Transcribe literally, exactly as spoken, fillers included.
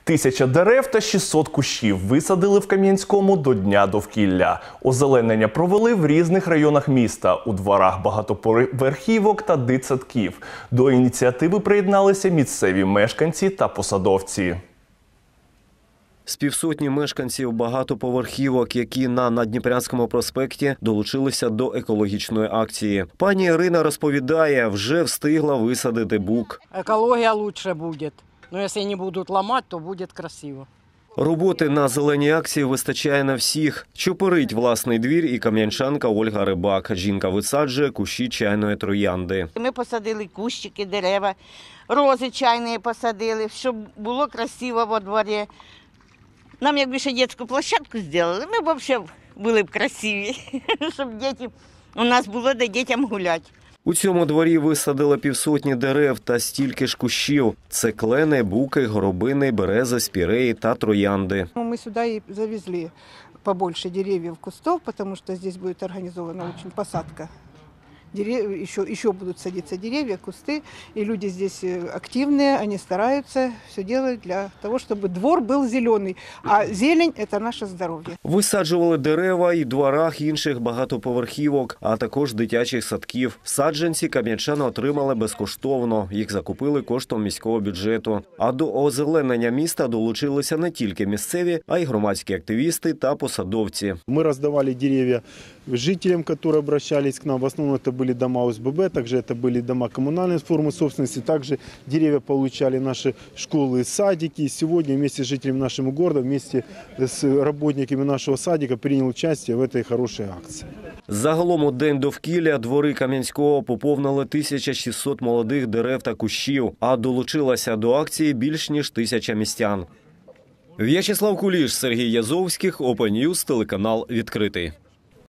Тисяча дерев та шістсот кущів висадили в Кам'янському до Дня довкілля. Озеленення провели в різних районах міста, у дворах багатоповерхівок та дитсадків. До ініціативи приєдналися місцеві мешканці та посадовці. З півсотні мешканців багатоповерхівок, які на Наддніпрянському проспекті долучилися до екологічної акції. Пані Ірина розповідає, вже встигла висадити бук. Екологія краще буде. Ну, якщо не будуть ламати, то буде красиво. Роботи на зеленій акції вистачає на всіх. Чопорить власний двір і кам'янчанка Ольга Рибак. Жінка висаджує кущі чайної троянди. Ми посадили кущики, дерева, рози чайні посадили, щоб було красиво во дворі. Нам якби ще дитячу площадку зробили, ми б взагалі були б красиві, щоб діти, у нас було де дітям гуляти. У цьому дворі висадили півсотні дерев та стільки ж кущів. Це клени, буки, горобини, берези, спіреї та троянди. Ми сюди і завезли побольше деревьев, кустов, тому що тут буде організована дуже посадка. Дерев... Еще, еще будут садиться деревья, кусты, и люди здесь активные, они стараются, все делают для того, чтобы двор был зеленый, а зелень – это наше здоровье. Висаджували дерева і в дворах інших багатоповерхівок, а також дитячих садків. Саджанці кам'янчани отримали безкоштовно, їх закупили коштом міського бюджету. А до озеленення міста долучилися не тільки місцеві, а й громадські активісти та посадовці. Ми роздавали дерев'я жителям, які обращались к нам, в основному це были дома О С Б Б, также это были дома коммунальной формы собственности, также деревья получали наши школы и садики. Сегодня вместе с жителями нашего города, вместе с работниками нашего садика принял участие в этой хорошей акции. Загалом у День довкілля двори Кам'янського поповнили тисяча шістсот молодих дерев та кущів, а долучилася до акції більш ніж тисяча містян. В'ячеслав Куліш, Сергій Язовських, Open News, телеканал «Відкритий».